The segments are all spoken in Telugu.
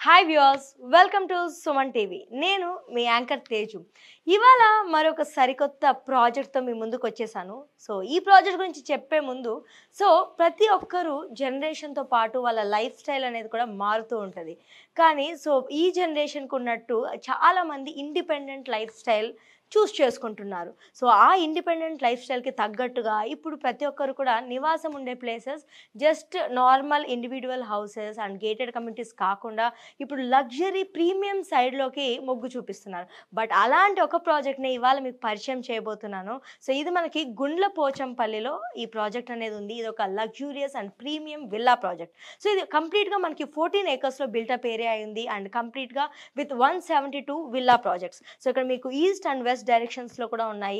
Hi viewers, welcome to Suman TV. నేను మీ యాంకర్ తేజు. ఇవాళ మరొక సరికొత్త ప్రాజెక్ట్తో మీ ముందుకు వచ్చేసాను. ఈ ప్రాజెక్ట్ గురించి చెప్పే ముందు ప్రతి ఒక్కరూ జనరేషన్తో పాటు వాళ్ళ లైఫ్ స్టైల్ అనేది కూడా మారుతూ ఉంటుంది. కానీ ఈ జనరేషన్కి ఉన్నట్టు చాలామంది ఇండిపెండెంట్ లైఫ్ స్టైల్ చూస్ చేసుకుంటున్నారు. ఆ ఇండిపెండెంట్ లైఫ్ స్టైల్కి తగ్గట్టుగా ఇప్పుడు ప్రతి ఒక్కరు కూడా నివాసం ఉండే places just normal individual houses and gated communities కాకుండా ఇప్పుడు లగ్జరీ ప్రీమియం సైడ్లోకి మొగ్గు చూపిస్తున్నారు. బట్ అలాంటి ఒక ప్రాజెక్ట్ని ఇవాళ మీకు పరిచయం చేయబోతున్నాను. ఇది మనకి గుండ్ల పోచంపల్లిలో ఈ ప్రాజెక్ట్ అనేది ఉంది. ఇది ఒక luxurious and premium villa project. ఇది కంప్లీట్గా మనకి 14 acresలో బిల్టప్ ఏరియా అయింది అండ్ కంప్లీట్గా విత్ 172 విల్లా ప్రాజెక్ట్స్. ఇక్కడ మీకు ఈస్ట్ అండ్ వెస్ట్ డైరెక్షన్స్లో కూడా ఉన్నాయి.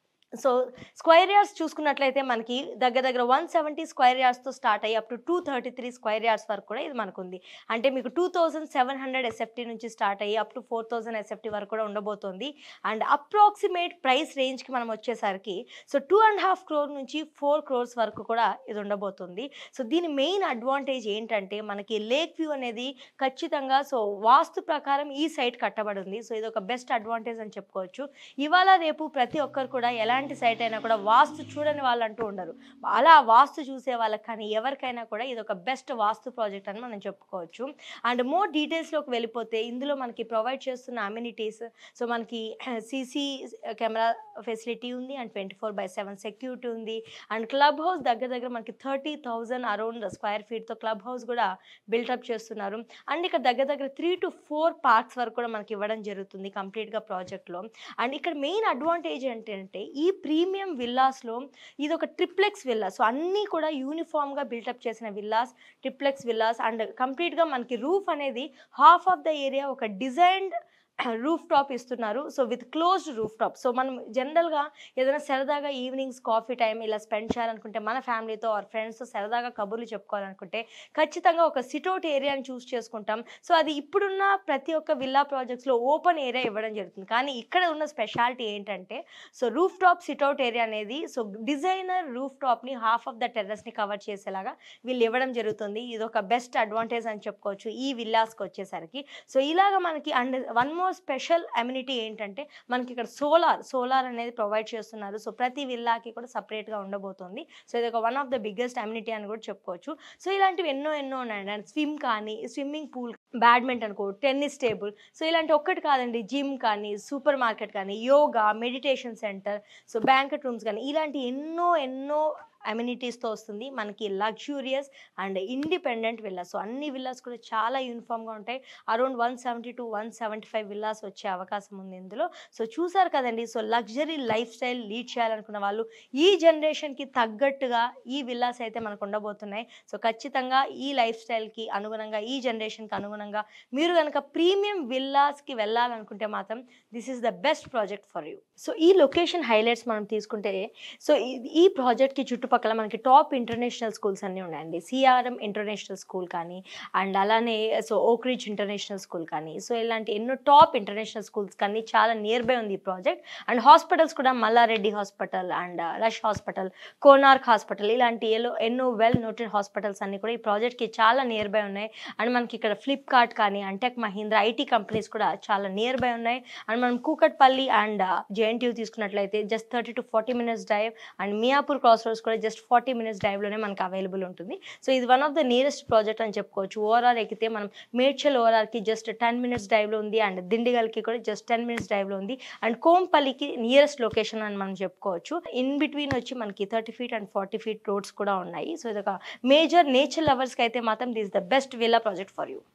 స్క్వేర్ యార్డ్స్ చూసుకున్నట్లయితే మనకి దగ్గర 170 స్క్వేర్ యార్డ్స్తో స్టార్ట్ అయ్యి అప్ టు 233 స్క్వేర్ యార్డ్స్ వరకు కూడా ఇది మనకు ఉంది. అంటే మీకు 2700 SFT నుంచి స్టార్ట్ అయ్యి అప్ టు 4000 SFT వరకు కూడా ఉండబోతోంది. అండ్ అప్రాక్సిమేట్ ప్రైస్ రేంజ్కి మనం వచ్చేసరికి 2.5 crore నుంచి 4 crores వరకు కూడా ఇది ఉండబోతుంది. దీని మెయిన్ అడ్వాంటేజ్ ఏంటంటే మనకి లేక్ వ్యూ అనేది ఖచ్చితంగా వాస్తు ప్రకారం ఈ సైట్ కట్టబడి ఉంది. ఇది ఒక బెస్ట్ అడ్వాంటేజ్ అని చెప్పుకోవచ్చు. ఇవాళ రేపు ప్రతి ఒక్కరు కూడా ఎలాంటి సైట్ అయినా కూడా వాస్తు చూడని వాళ్ళు అంటూ ఉండరు. అలా వాస్తు చూసే వాళ్ళకి కానీ ఎవరికైనా కూడా ఇది ఒక బెస్ట్ వాస్తు ప్రాజెక్ట్ అని మనం చెప్పుకోవచ్చు. అండ్ మోర్ డీటెయిల్స్లోకి వెళ్ళిపోతే ఇందులో మనకి ప్రొవైడ్ చేస్తున్న అమ్యూనిటీస్ మనకి CC కెమెరా ఫెసిలిటీ ఉంది అండ్ 24/7 సెక్యూరిటీ ఉంది. అండ్ క్లబ్ హౌస్ దగ్గర మనకి 30,000 అరౌండ్ స్క్వేర్ ఫీట్తో క్లబ్ హౌస్ కూడా బిల్టప్ చేస్తున్నారు. అండ్ ఇక్కడ దగ్గర 3 to 4 పార్క్స్ వరకు కూడా మనకి ఇవ్వడం జరుగుతుంది కంప్లీట్గా ప్రాజెక్ట్లో. అండ్ ఇక్కడ మెయిన్ అడ్వాంటేజ్ ఏంటంటే ఈ ప్రీమియం విల్లాస్లో ఇది ఒక ట్రిప్లెక్స్ విల్లా. అన్నీ కూడా యూనిఫామ్గా బిల్టప్ చేసిన ట్రిప్లెక్స్ విల్లాస్. అండ్ కంప్లీట్గా మనకి రూఫ్ అనేది హాఫ్ ఆఫ్ ద ఏరియా ఒక డిజైన్డ్ రూఫ్ టాప్ ఇస్తున్నారు. With closed roof top. మనం జనరల్గా ఏదైనా సరదాగా ఈవినింగ్స్ కాఫీ టైం ఇలా స్పెండ్ చేయాలనుకుంటే మన ఫ్యామిలీతో ఆర్ ఫ్రెండ్స్తో సరదాగా కబుర్లు చెప్పుకోవాలనుకుంటే ఖచ్చితంగా ఒక సిట్అవుట్ ఏరియాని చూస్ చేసుకుంటాం. అది ఇప్పుడున్న ప్రతి ఒక్క విల్లా ప్రాజెక్ట్స్లో ఓపెన్ ఏరియా ఇవ్వడం జరుగుతుంది. కానీ ఇక్కడ ఉన్న స్పెషాలిటీ ఏంటంటే రూఫ్ టాప్ సిట్అవుట్ ఏరియా అనేది డిజైనర్ రూఫ్ టాప్ని హాఫ్ ఆఫ్ ద టెర్రస్ని కవర్ చేసేలాగా వీళ్ళు ఇవ్వడం జరుగుతుంది. ఇది ఒక బెస్ట్ అడ్వాంటేజ్ అని చెప్పుకోవచ్చు ఈ విల్లాస్కి వచ్చేసరికి. ఇలాగ మనకి and one more special amenity ఏంటంటే మనకి ఇక్కడ సోలార్ అనేది ప్రొవైడ్ చేస్తున్నారు. ప్రతి విల్లాకి కూడా సపరేట్గా ఉండబోతుంది. ఇది ఒక one of the biggest amenity అని కూడా చెప్పుకోవచ్చు. ఇలాంటివి ఎన్నో ఉన్నాయండి. And swimming pool, badminton court, tennis table. ఇలాంటి ఒక్కటి కాదండి, జిమ్ కానీ, సూపర్ మార్కెట్ కానీ, yoga, meditation centre, banquet rooms కానీ ఇలాంటి ఎన్నో అమ్యూనిటీస్తో వస్తుంది మనకి లగ్జూరియస్ అండ్ ఇండిపెండెంట్ విల్లాస్. అన్ని విల్లాస్ కూడా చాలా యూనిఫామ్గా ఉంటాయి. అరౌండ్ 170 to 175 విల్లాస్ వచ్చే అవకాశం ఉంది ఇందులో. చూసారు కదండి. లగ్జరీ లైఫ్ స్టైల్ లీడ్ చేయాలనుకున్న వాళ్ళు ఈ జనరేషన్కి తగ్గట్టుగా ఈ విల్లాస్ అయితే మనకు ఉండబోతున్నాయి. ఖచ్చితంగా ఈ లైఫ్ స్టైల్కి అనుగుణంగా ఈ జనరేషన్కి అనుగుణంగా మీరు కనుక ప్రీమియం విల్లాస్కి వెళ్ళాలనుకుంటే మాత్రం this is the best project for you. ఈ లొకేషన్ హైలైట్స్ మనం తీసుకుంటే ఈ ప్రాజెక్ట్కి చుట్టుపక్కల మనకి టాప్ ఇంటర్నేషనల్ స్కూల్స్ అన్నీ ఉన్నాయండి. CRM ఇంటర్నేషనల్ స్కూల్ కానీ అండ్ అలానే ఓక్ రిడ్జ్ ఇంటర్నేషనల్ స్కూల్ కానీ ఇలాంటి ఎన్నో టాప్ ఇంటర్నేషనల్ స్కూల్స్ కానీ చాలా నియర్ బై ఉంది ఈ ప్రాజెక్ట్. అండ్ హాస్పిటల్స్ కూడా Mallareddy hospital and Rush hospital, Konark hospital ఇలాంటి ఎన్నో వెల్ నోటెడ్ హాస్పిటల్స్ అన్నీ కూడా ఈ ప్రాజెక్ట్కి చాలా నియర్ బై ఉన్నాయి. అండ్ మనకి ఇక్కడ ఫ్లిప్కార్ట్ కానీ, అంటెక్ మహీంద్రా, IT కంపెనీస్ కూడా చాలా నియర్ బై ఉన్నాయి. అండ్ మనం కూకట్పల్లి అండ్ JNTU తీసుకున్నట్లయితే just 30 to 40 minutes drive. And Miyapur cross roads కూడా జస్ట్ 40 minutes డ్రైవ్లోనే మనకు అవైలబుల్ ఉంటుంది. ఇది one of the nearest project అని చెప్పుకోవచ్చు. ORR ఎక్కితే మనం మేడ్చల్ ORRకి జస్ట్ 10 minutes డ్రైవ్లో ఉంది. అండ్ దిండిగల్కి కూడా జస్ట్ 10 minutes డ్రైవ్లో ఉంది. అండ్ కోంపల్లికి నియరెస్ట్ లొకేషన్ అని మనం చెప్పుకోవచ్చు. ఇన్ బిట్వీన్ వచ్చి మనకి 30 feet అండ్ 40 feet రోడ్స్ కూడా ఉన్నాయి. ఇది ఒక మేజర్ నేచర్ లవర్స్కి అయితే మాత్రం this the best villa project for you.